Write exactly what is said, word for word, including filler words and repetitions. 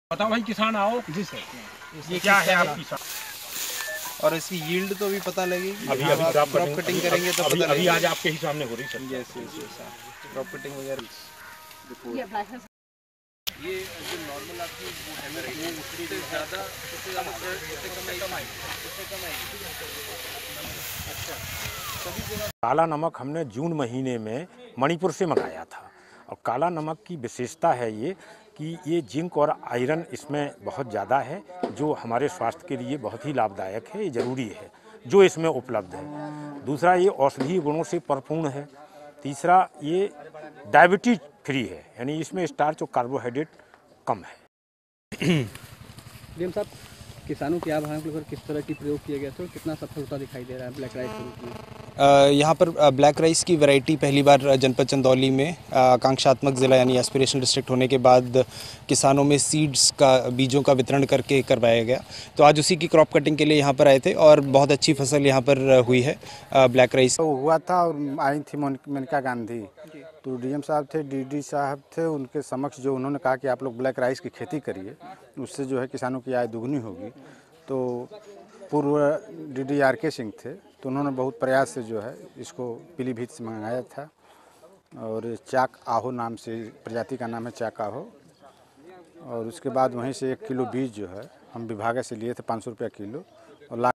बताओ भाई किसान आओ। जी सर। ये क्या है आपकी सा... और इसकी यील्ड तो भी पता लगेगी। अभी अभी क्रॉप क्रॉप कटिंग करेंगे तो अभी पता अभी आज लगेगा। आपके ही सामने हो रही sir. Yes yes yes crop cutting वगैरह। ये जो नॉर्मल आपकी वो है वो उससे ज़्यादा उससे ज़्यादा उससे कम आई उससे कम आई। अच्छा। काला नमक हमने जून महीने में मणिपुर से मंगाया था और काला नमक की विशेषता है ये कि ये जिंक और आयरन इसमें बहुत ज़्यादा है, जो हमारे स्वास्थ्य के लिए बहुत ही लाभदायक है, ये ज़रूरी है जो इसमें उपलब्ध है। दूसरा, ये औषधीय गुणों से परिपूर्ण है। तीसरा, ये डायबिटीज फ्री है, यानी इसमें स्टार्च और कार्बोहाइड्रेट कम है। डीएम साहब, किसानों की आभार पर किस तरह की प्रयोग किया गया तो कितना सफलता दिखाई दे रहा है ब्लैक राइस के रूप में? यहाँ पर ब्लैक राइस की वैरायटी पहली बार जनपद चंदौली में आकांक्षात्मक ज़िला यानी एस्पिरेशनल डिस्ट्रिक्ट होने के बाद किसानों में सीड्स का बीजों का वितरण करके करवाया गया। तो आज उसी की क्रॉप कटिंग के लिए यहाँ पर आए थे और बहुत अच्छी फसल यहाँ पर हुई है ब्लैक राइस। तो हुआ था और आई थी मेनका गांधी, तो डीएम साहब थे, डीडी साहब थे, उनके समक्ष जो उन्होंने कहा कि आप लोग ब्लैक राइस की खेती करिए, उससे जो है किसानों की आय दुगनी होगी। तो पूर्व डीडी आर के सिंह थे, तो उन्होंने बहुत प्रयास से जो है इसको पीलीभीत से मंगाया था और चाक आहो नाम से प्रजाति का नाम है चाक आहो। और उसके बाद वहीं से एक किलो बीज जो है हम विभाग से लिए थे पाँच सौ रुपया किलो और